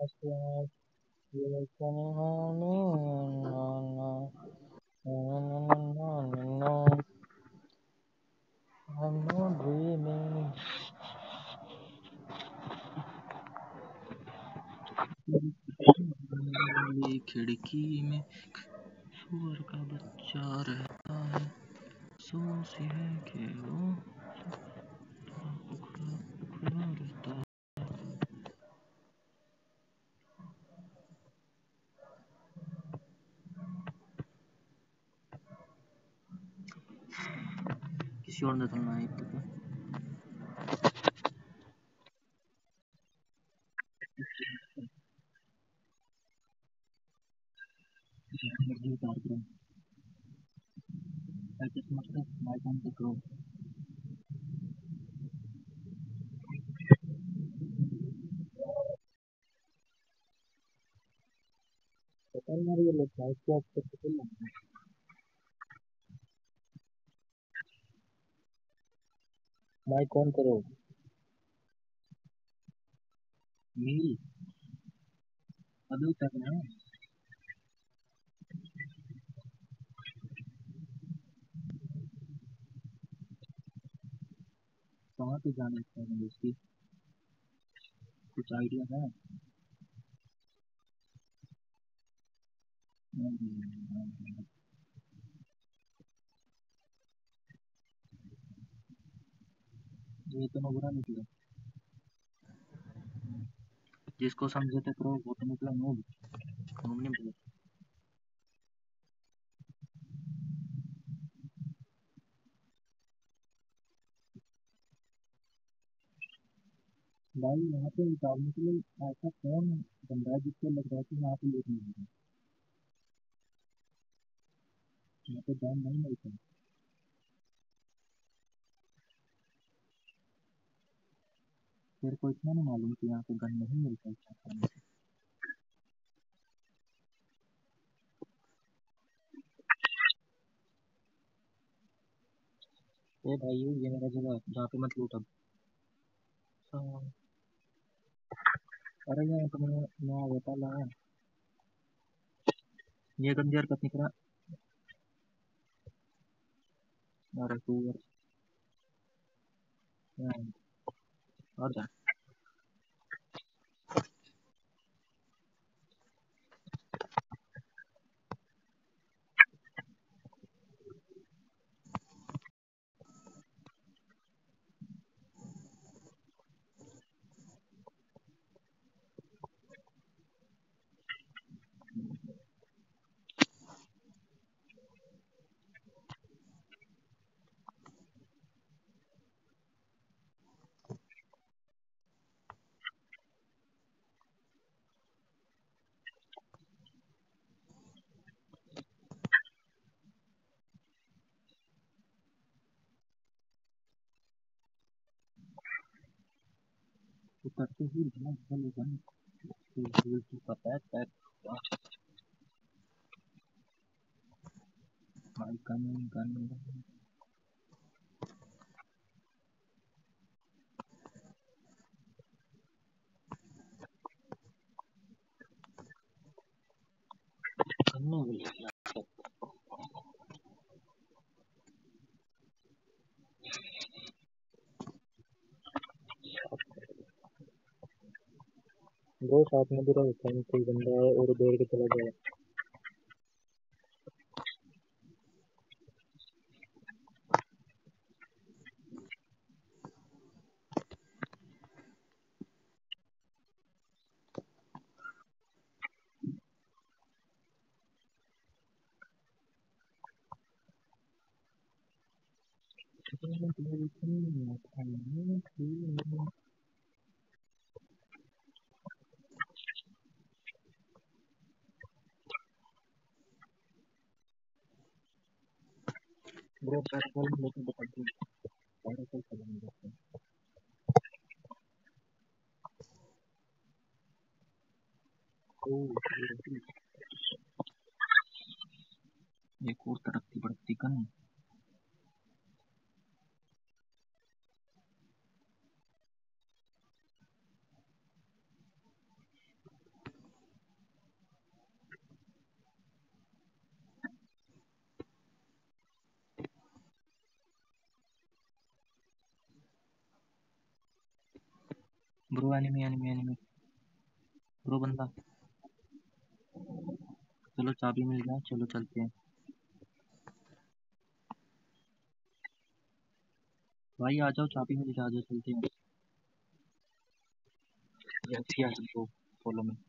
I'm not dreaming. वाली खिड़की में सुअर का बच्चा रहता है, सोचती है कि वो उखड़ा उखड़ा रहता है। किसी और ने सुनना है तो एनर्जी कार्यक्रम I just must have my time to grow. पता नहीं यार ये लोग क्या क्या करते हैं। माइक ऑन करो। मील अभी तक है। कहाँ पे जाने का है इसकी कुछ आइडिया है? ये तो बुरा निकला। जिसको समझे थे प्रो वो तो निकला नूब। नूब नहीं बोला भाई। यहाँ पे निकालने के लिए ऐसा कौन बंदा है जिसको लग रहा है कि यहाँ पे लेट नहीं होगा। यहाँ पे जान नहीं मिलता। तेरे को इतना नहीं मालूम कि यहाँ पे गन नहीं मिलता इच्छा करने से। ए भाई ये मेरा जगह जहाँ पे मत लूट अब। अरे यहाँ तो मैं बता ला ये गंदी हरकत निकला। अरे तू और जा। तो करते ही इतना गन गन तू पता है पैर भाई गन गन गन नहीं मिली। दो साथ में बुरा होता है कोई बंदा है और दौड़ के चला जाए। ब्रो पैरासाइल लेके बता दो। पैरासाइल चलाएंगे एक और तरक्की बढ़ती gun. Bro enemy enemy enemy bro बंदा। चलो चाबी मिल गया, चलो चलते हैं भाई, आ जाओ चाबी मिल गया, आ जाओ चलते हैं। Yes yes bro, follow me.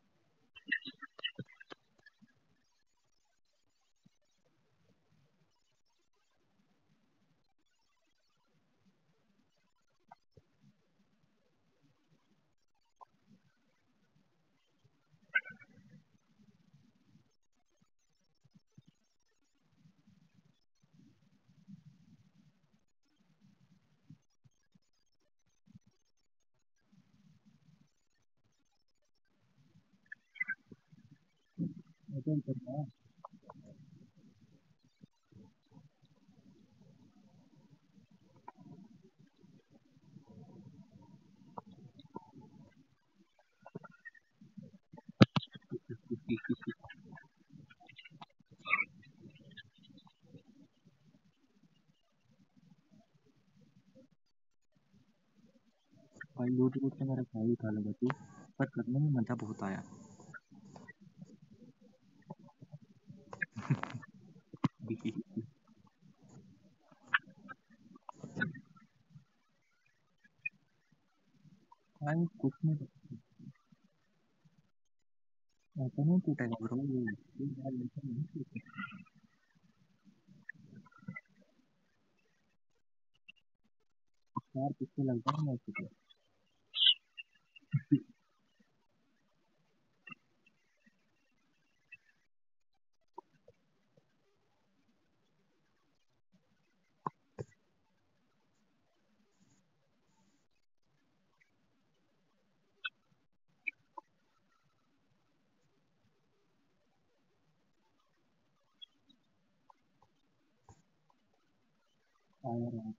भाई लूट लूट के मेरा भाई उठा लेगा तू, पर करने में मजा बहुत आया। भाई कुछ नहीं, ऐसा नहीं टूटेगा ब्रो, ये यार ऐसा नहीं टूटेगा। यार पीछे लग जाए मैं इसको। आया रहा।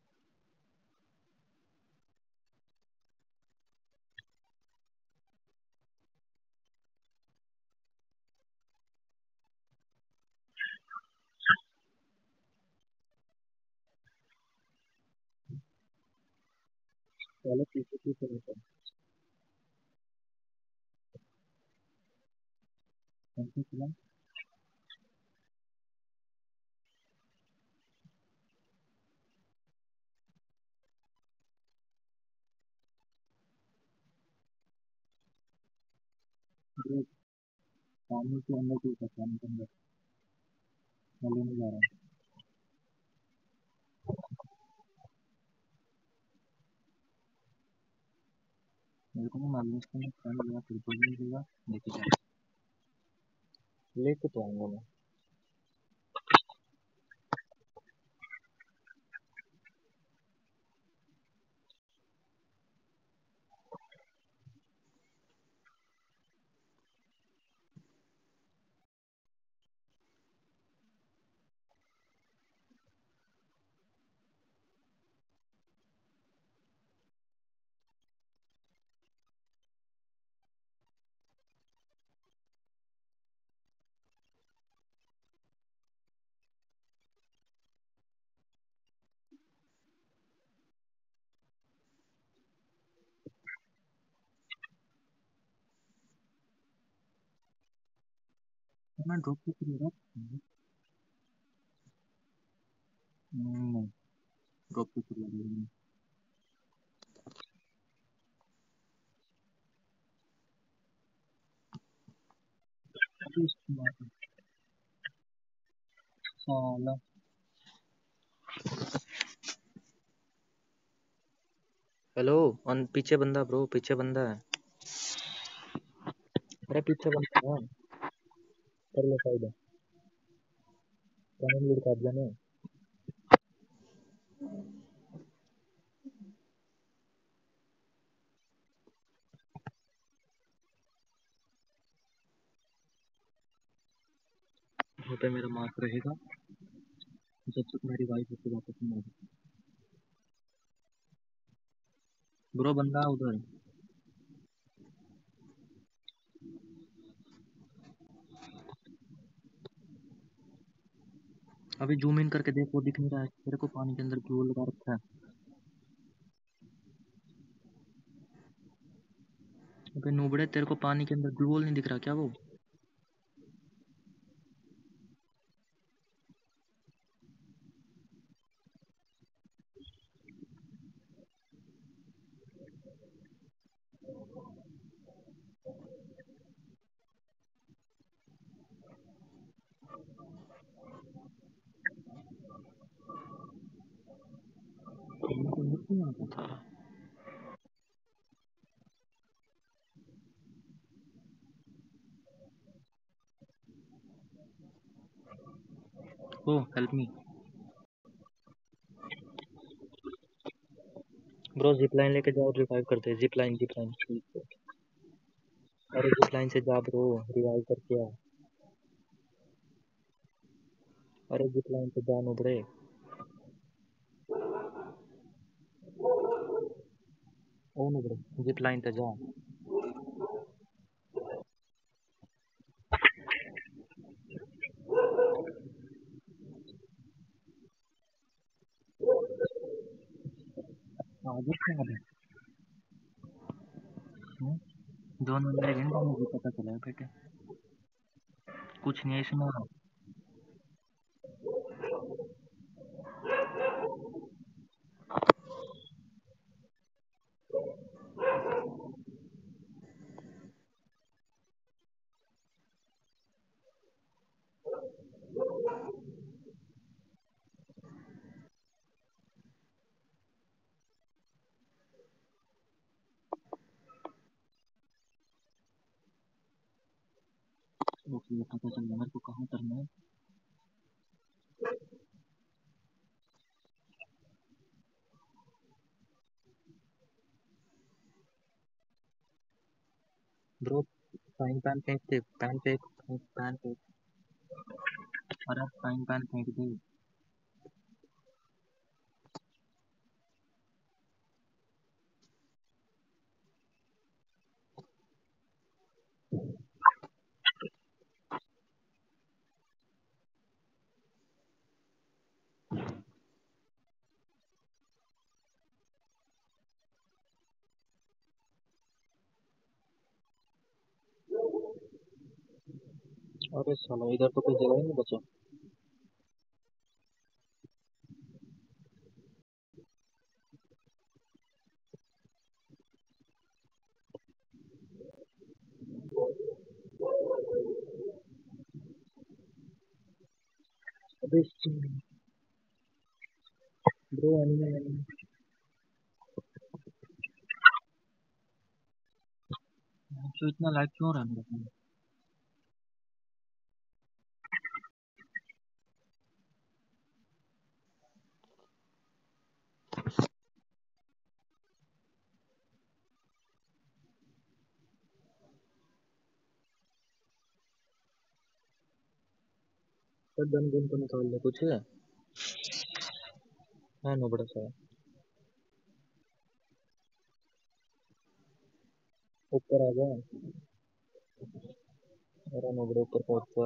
पहले पीछे पीछे रहता है, ऐसे चला। ब्रो पानी के अंदर टूटा, पानी के अंदर। मैं लेने जा रहा हूँ। मेरे को ना मालूम इसको मैं फ्रेंड लगा, फिर बोल नहीं देगा। लेके जा, लेके तो आऊंगा मैं। मैं ड्रॉप पे कर रहा हूँ। नहीं, ड्रॉप पे कर रहा हूँ। अभी इसकी बात है। साला। हेलो, पीछे बंदा ब्रो, पीछे बंदा है। अरे पीछे बंदा है, कर ले साइड। टाइम लीड कर जाने। वहाँ पे मेरा मार्क रहेगा जब तक मेरी वाइफ उससे वापस नहीं आती। ब्रो बंदा उधर। अभी जूम इन करके देख, वो दिख नहीं रहा है तेरे को? पानी के अंदर ग्लू लगा रखा है। अबे नूबड़े, तेरे को पानी के अंदर ब्लू होल नहीं दिख रहा क्या? वो तुमको नहीं आता था? Oh help me bro, zip line लेके जाओ, रिवाइव करते हैं। Zip line, zip line. अरे जिप लाइन से जा ब्रो, रिवाइव करके आ। अरे जिप लाइन से जा नूबड़े। ओ नूबड़े, जिप लाइन से जा। आगे क्या है? दोनों मेरे गेंदा मुझे पता चला है बेटे। कुछ नहीं है इसमें। ओके, पता चल गया मेरे को कहाँ करना है। ब्रो फ्राइंग पैन फेंक दे, पैन फेंक, पैन फेंक। अरे फ्राइंग पैन फेंक दे। अरे साला, इधर तो कोई जगह ही नहीं बचा। अबे ब्रो एनिमे एनिमे। तो इतना लाइक क्यों हो रहा है मेरे को? तो गन गन तो निकाल ले कुछ है नो बड़ा सा। ऊपर आ जा। अरे नो बड़े ऊपर पहुंच जा।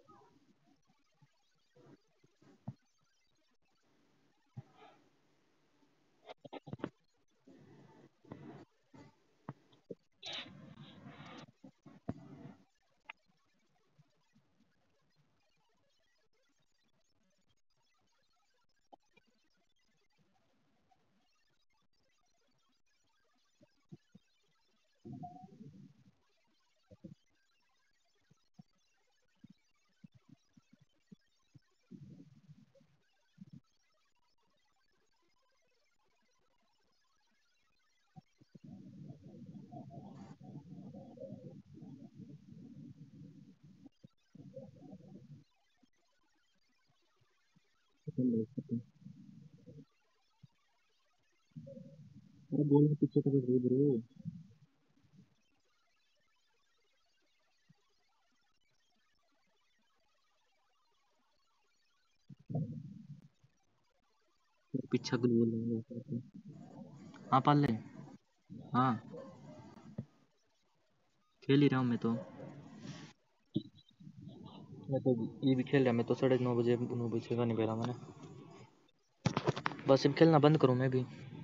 अरे बोल पीछे कभी ब्रो। पीछा ग्लू लेंगे। हाँ पाल ले। हाँ खेल ही रहा हूँ मैं तो। मैं तो ये भी खेल रहा। मैं तो 9:30 बजे 9 बजे का नहीं पहरा मैंने। बस अब खेलना बंद करूँ मैं भी।